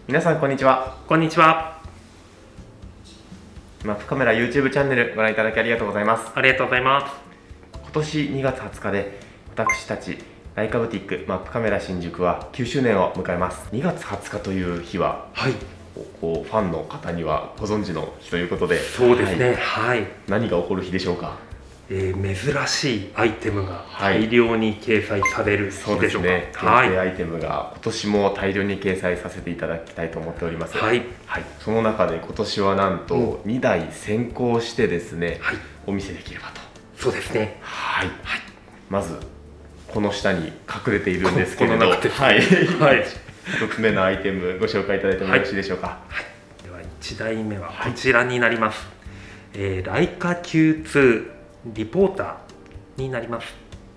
皆さんこんにちは。 こんにちは。 マップカメラ YouTube チャンネルご覧いただきありがとうございます。 ありがとうございます。 今年2月20日で私たちライカブティックマップカメラ新宿は9周年を迎えます。2月20日という日は、こうファンの方にはご存知の日ということで、 そうですね。はい。 何が起こる日でしょうか。 珍しいアイテムが大量に掲載される日でしょうか。 そうですね。限定アイテムが今年も大量に掲載させていただきたいと思っております。 はい。 その中で今年はなんと2台先行してですね、お見せできればと。 そうですね。 はい。まずこの下に隠れているんですけれど、1つ目のアイテムご紹介いただいてもよろしいでしょうか。 では1台目はこちらになります。ライカ Q2 リポーターになります。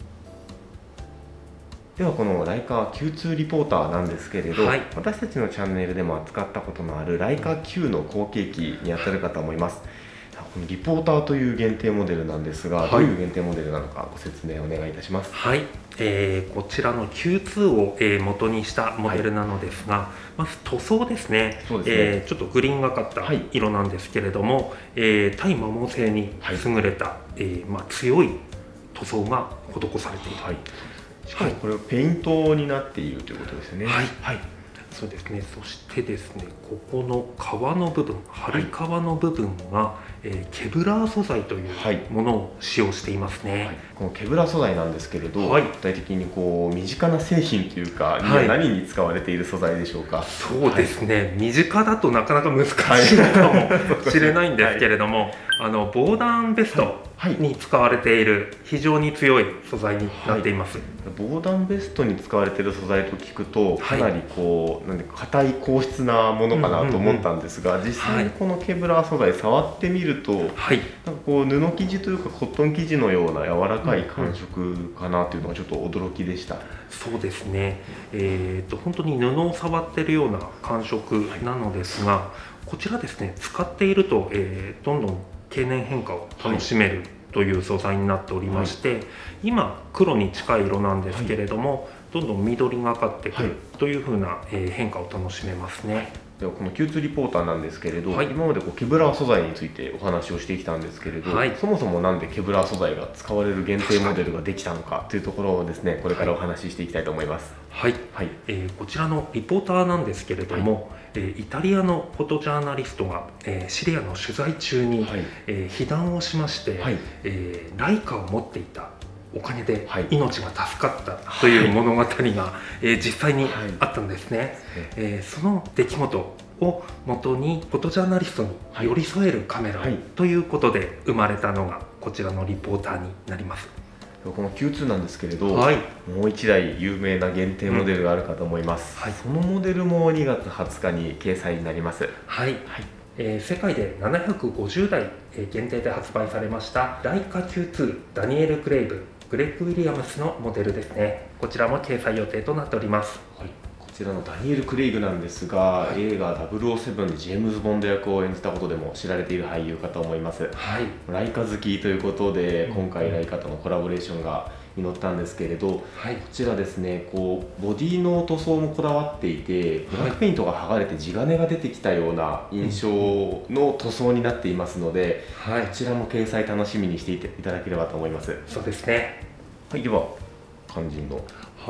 ではこのライカ Q2 リポーターなんですけれど、私たちのチャンネルでも扱ったことのあるライカ Q の後継機にあたるかと思います。このリポーターという限定モデルなんですが、どういう限定モデルなのかご説明お願いいたします。 こちらの Q2 を元にしたモデルなのですが、まず塗装ですね。ちょっとグリーンがかった色なんですけれども、耐摩耗性に優れた、強い塗装が施されている。 しかもこれはペイントになっているということですね。 そうですね。そしてですね、ここの革の部分、張り革の部分が、ケブラー素材というものを使用していますね。 このケブラー素材なんですけれど、具体的にこう身近な製品というか、何に使われている素材でしょうか。 そうですね。身近だとなかなか難しいかもしれないんですけれども、防弾ベストに使われている非常に強い素材になっています。 防弾ベストに使われている素材と聞くと、かなりこう硬い硬質なものかなと思ったんですが、実際にこのケブラー素材触ってみると、なんかこう布生地というかコットン生地のような柔らかい感触かなというのがちょっと驚きでした。 そうですね。本当に布を触っているような感触なのですが、こちらですね、使っていると、どんどん経年変化を楽しめるという素材になっておりまして、今黒に近い色なんですけれども、どんどん緑がかってくるというふうな変化を楽しめますね。 ではこの Q2 リポーターなんですけれど、今までケブラー素材についてお話をしてきたんですけれど、そもそもなんでケブラー素材が使われる限定モデルができたのかというところをですね、これからお話ししていきたいと思います。 こちらのリポーターなんですけれども、イタリアのフォトジャーナリストがシリアの取材中に被弾をしまして、ライカを持っていたおかげで命が助かったという物語が実際にあったんですね。その出来事をもとにフォトジャーナリストに寄り添えるカメラということで生まれたのがこちらのリポーターになります。 この Q2 なんですけれど、もう1台有名な限定モデルがあるかと思います。そのモデルも2月20日に掲載になります。 世界で750台限定で発売されましたライカ Q2 ダニエル・クレイブ、グレッグ・ウィリアムスのモデルですね。こちらも掲載予定となっております。 こちらのダニエル・クレイグなんですが、映画007でジェームズ・ボンド役を演じたことでも知られている俳優かと思います。ライカ好きということで、今回ライカとのコラボレーションが実ったんですけれど、こちらですね、こうボディの塗装もこだわっていて、ブラックペイントが剥がれて地金が出てきたような印象の塗装になっていますので、こちらも掲載楽しみにしていただければと思います。 そうですね。 では肝心の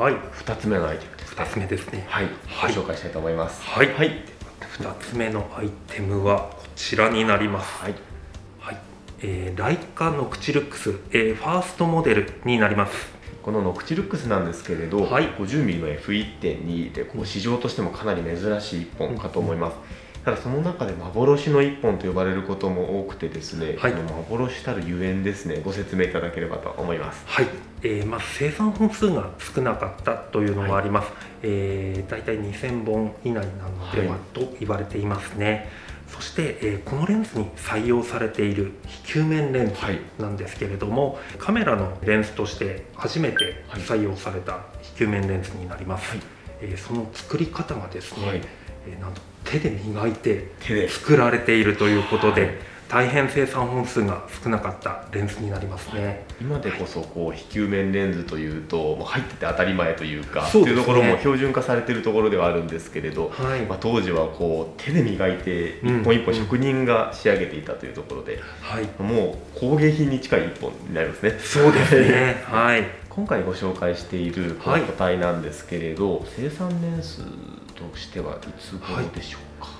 2つ目のアイテムですね。 2つ目ですね。 ご紹介したいと思います。 2つ目のアイテムはこちらになります。ライカノクチルックス、ファーストモデルになります。 このノクチルックスなんですけれど、50mm の F1.2 で市場としてもかなり珍しい1本かと思います。ただその中で幻の1本と呼ばれることも多くてですね、その幻たるゆえんですね、ご説明いただければと思います。 まず生産本数が少なかったというのがあります。だいたい2000本以内なのではと言われていますね。そして、このレンズに採用されている非球面レンズなんですけれども、カメラのレンズとして初めて採用された非球面レンズになります。その作り方がですね、なんと手で磨いて作られているということで、 大変生産本数が少なかったレンズになりますね。 今でこそこう非球面レンズというともう入ってて当たり前というか、 そうですね、 というところも標準化されているところではあるんですけれど、当時はこう手で磨いて一本一本職人が仕上げていたというところで、もう工芸品に近い一本になりますね。 そうですねはい。 今回ご紹介しているこの個体なんですけれど、生産年数としてはいつ頃でしょうか。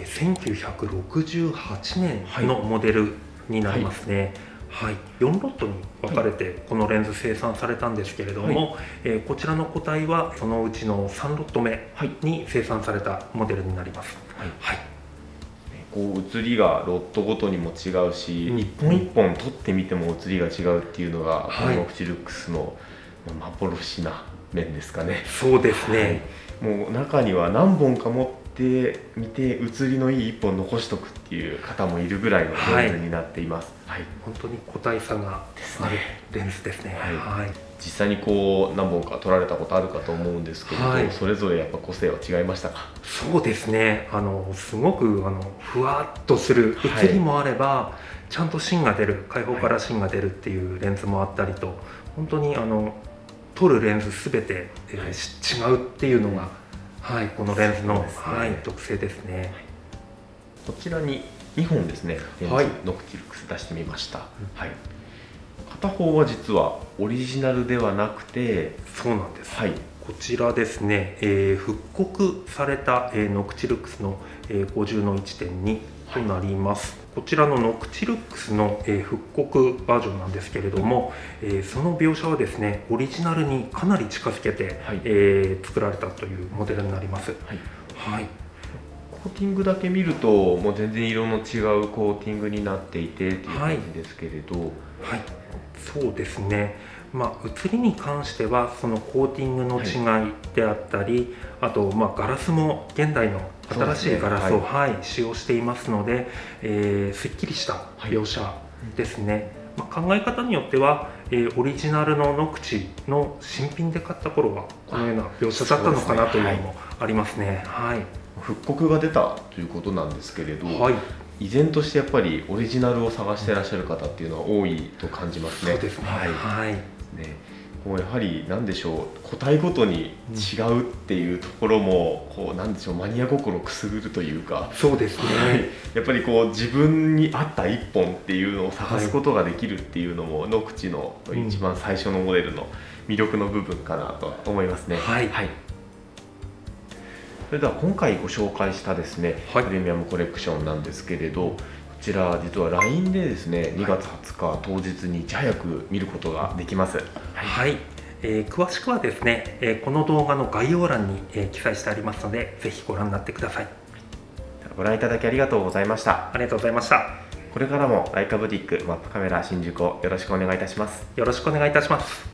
1968年のモデルになりますね。4ロットに分かれてこのレンズ生産されたんですけれども、こちらの個体はそのうちの3ロット目に生産されたモデルになります。 こう写りがロットごとにも違うし、一本一本撮ってみても写りが違うっていうのがこのノクチルックスの幻な面ですかね。 そうですね、 もう中には何本か持ってみて写りのいい一本残しとくっていう方もいるぐらいのレンズになっています。 本当に個体差があるレンズですね。 実際にこう何本か撮られたことあるかと思うんですけれど、それぞれやっぱ個性は違いましたか。 そうですね、すごくふわっとする写りもあれば、ちゃんと芯が出る、開放から芯が出るっていうレンズもあったりと、本当に撮るレンズ全て、違うっていうのが、このレンズの、特性ですね。 こちらに2本ですね、レンズノクチルックス出してみました。片方は実はオリジナルではなくて、 そうなんです。こちらですね、復刻された、ノクチルックスの、50の 1.2 となります。こちらのノクチルックスの、復刻バージョンなんですけれども、その描写はですね、オリジナルにかなり近づけて、作られたというモデルになります。 コーティングだけ見るともう全然色の違うコーティングになっていてという感じですけれど、 そうですね、写りに関してはそのコーティングの違いであったり、あとガラスも現代の新しいガラスを、使用していますので、すっきりした描写ですね。考え方によっては、オリジナルのノクチの新品で買った頃はこのような描写だったのかなというのもありますね。 復刻が出たということなんですけれど、依然としてやっぱりオリジナルを探していらっしゃる方っていうのは多いと感じますね。 そうですね。 こうやはり何でしょう、個体ごとに違うっていうところもこう何でしょう、マニア心をくすぐるというか、 そうですね。 やっぱりこう自分に合った一本っていうのを探すことができるっていうのもノクチの一番最初のモデルの魅力の部分かなと思いますね。それでは今回ご紹介したですね、プレミアムコレクションなんですけれど、こちら実は LINE でですね、2月20日当日にいち早く見ることができます。 詳しくはですね、この動画の概要欄に、記載してありますので、ぜひご覧になってください。 ご覧いただきありがとうございました。 ありがとうございました。 これからもライカブティックマップカメラ新宿をよろしくお願いいたします。 よろしくお願いいたします。